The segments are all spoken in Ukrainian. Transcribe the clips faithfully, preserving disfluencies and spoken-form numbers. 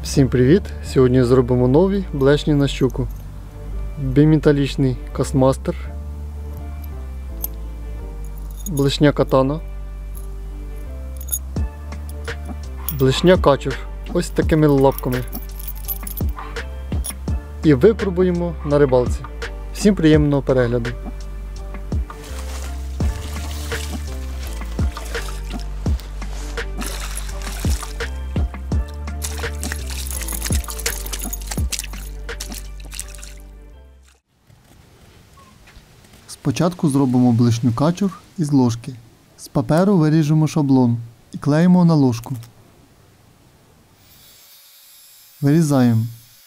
Всім привіт! Сьогодні зробимо нові блешні на щуку. Біметалічний Кастмастер, блешня катана, блешня качур ось такими лапками. І випробуємо на рибалці. Всім приємного перегляду! Спочатку зробимо блешню качур із ложки. З паперу виріжемо шаблон і клеїмо на ложку. Вирізаємо.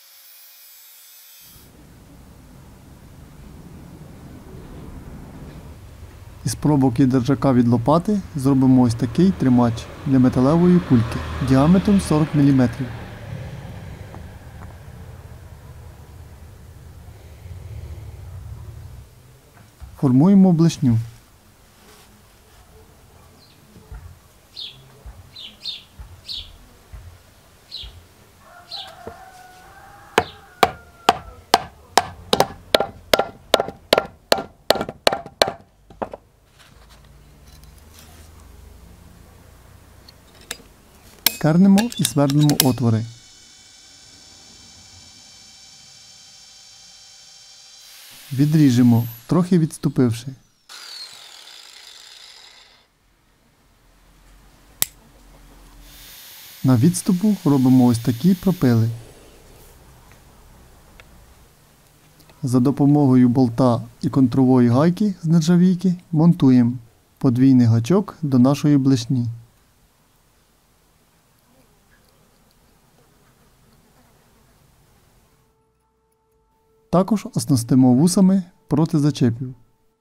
Із пробок держака від лопати зробимо ось такий тримач для металевої кульки діаметром сорок міліметрів. Формуємо блешню. Кернемо і свердлимо отвори. Відріжемо, трохи відступивши. На відступу робимо ось такі пропили. За допомогою болта і контрової гайки з нержавійки монтуємо подвійний гачок до нашої блешні. Також оснастимо вусами проти зачепів.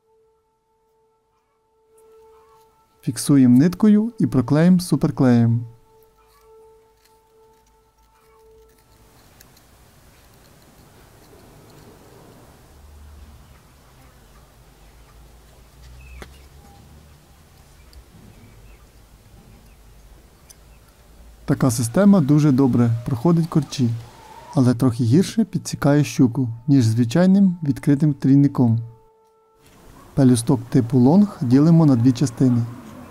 Фіксуємо ниткою і проклеїмо суперклеєм. Така система дуже добре проходить корчі, але трохи гірше підсікає щуку, ніж звичайним відкритим трійником. Пелюсток типу лонг ділимо на дві частини.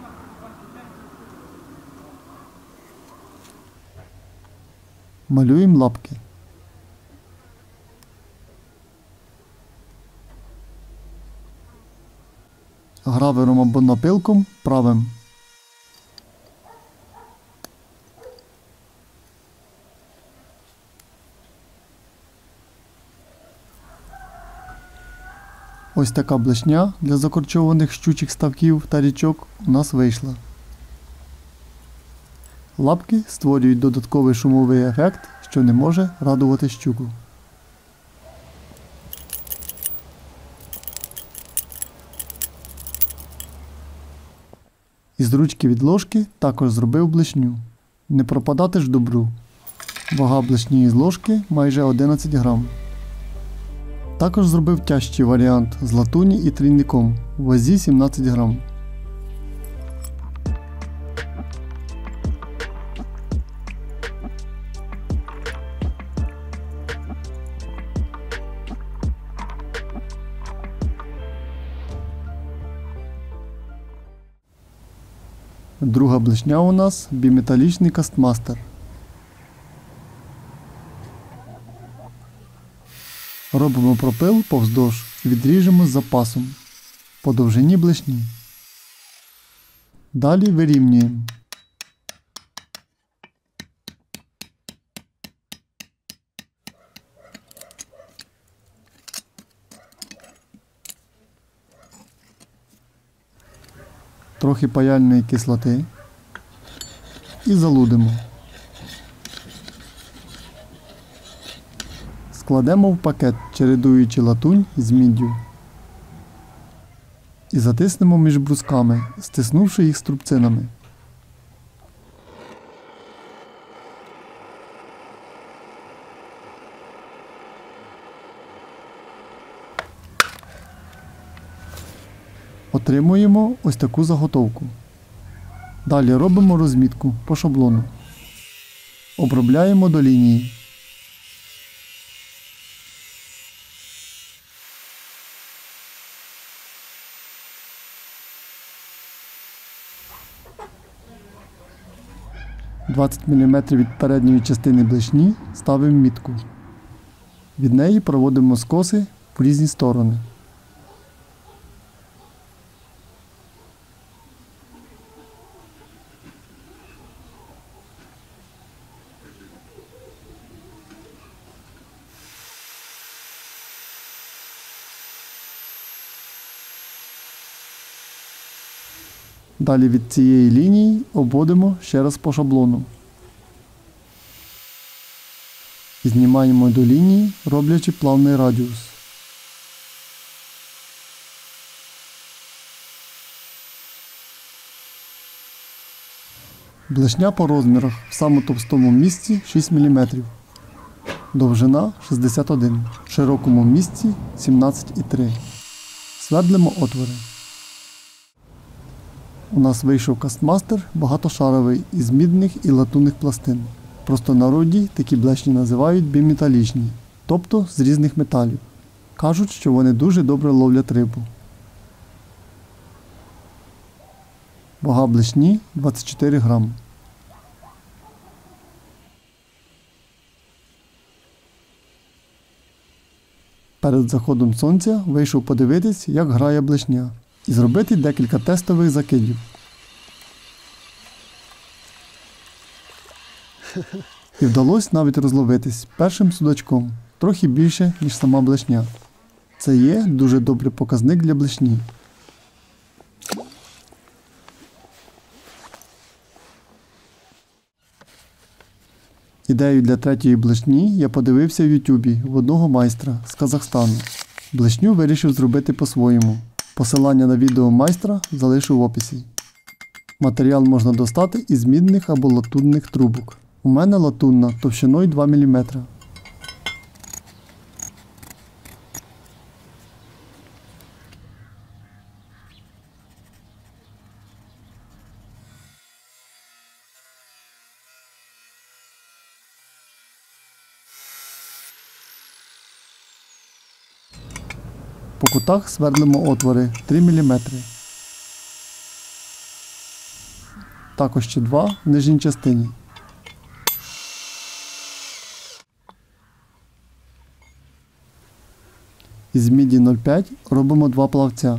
Малюємо лапки. Гравером або напилком правим. Ось така блешня для закорчованих щучих ставків та річок у нас вийшла. Лапки створюють додатковий шумовий ефект, що не може радувати щуку. Із ручки від ложки також зробив блешню. Не пропадати ж добру. Вага блешні із ложки майже одинадцять грам. Також зробив тяжчий варіант з латуні і трійником в вазі сімнадцять грам. Друга блешня у нас біметалічний Кастмастер. Робимо пропил повздовж і відріжемо з запасом по довжині блешні. Далі вирівнюємо. Трохи паяльної кислоти і залудимо. Складемо в пакет, чередуючи латунь з міддю. І затиснемо між брусками, стиснувши їх струбцинами. Отримуємо ось таку заготовку. Далі робимо розмітку по шаблону. Обробляємо до лінії. двадцять міліметрів від передньої частини блешні ставимо мітку. Від неї проводимо скоси в різні сторони. Далі від цієї лінії обводимо ще раз по шаблону. І знімаємо до лінії, роблячи плавний радіус. Блешня по розмірах в самому товстому місці шість міліметрів, довжина шістдесят один, в широкому місці сімнадцять і три. Свердлимо отвори. У нас вийшов кастмастер багатошаровий із мідних і латунних пластин. В простонароді такі блешні називають біметалічні, тобто з різних металів. Кажуть, що вони дуже добре ловлять рибу. Вага блешні двадцять чотири грами. Перед заходом сонця вийшов подивитись, як грає блешня, і зробити декілька тестових закидів. І вдалося навіть розловитись першим судачком, трохи більше, ніж сама блешня. Це є дуже добрий показник для блешні. Ідею для третьої блешні я подивився в ютубі в одного майстра з Казахстану. Блешню вирішив зробити по-своєму. Посилання на відео майстра залишу в описі. Матеріал можна достати із мідних або латунних трубок. У мене латунна товщиною два міліметри. По кутах свердлимо отвори три міліметри. Також ще два в нижній частині. Із міді нуль п'ять робимо два плавця.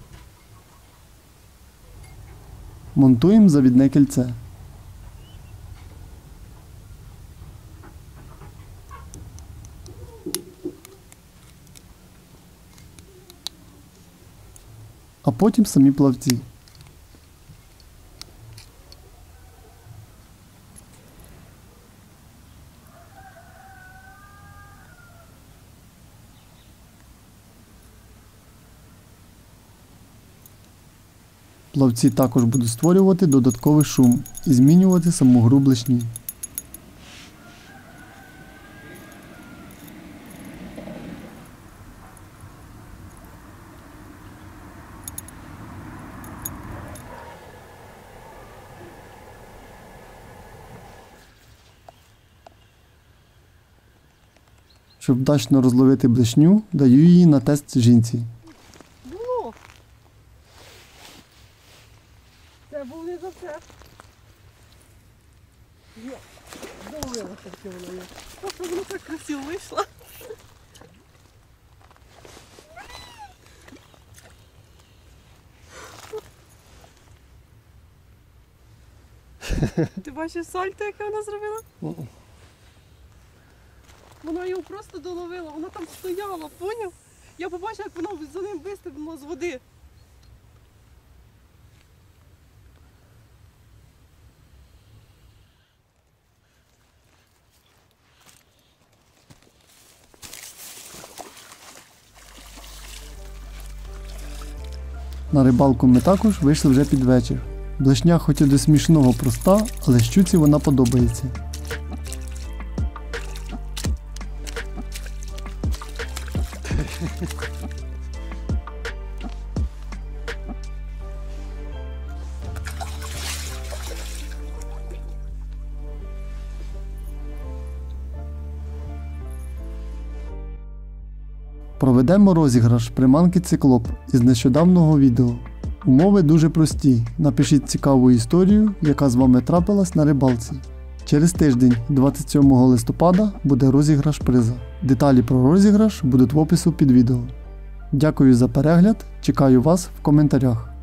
Монтуємо завідне кільце. А потім самі плавці. Плавці також будуть створювати додатковий шум і змінювати саму гру блешні. Щоб вдачно розловити блешню, даю її на тест жінці. Було. Це був не за це. Є. Зловила таке вона є. Просто воно так красиво вийшло. Ти бачиш сальто, яке вона зробила? Вона його просто доловила, вона там стояла, поняв? Я побачила, як вона за ним вистрибнула з води. На рибалку ми також вийшли вже під вечір. Блешня хоч і до смішного проста, але щуці вона подобається. Проведемо розіграш приманки циклоп із нещодавнього відео. Умови дуже прості. Напишіть цікаву історію, яка з вами трапилась на рибалці. Через тиждень, двадцять сьомого листопада, буде розіграш приза. Деталі про розіграш будуть в опису під відео. Дякую за перегляд, чекаю вас в коментарях.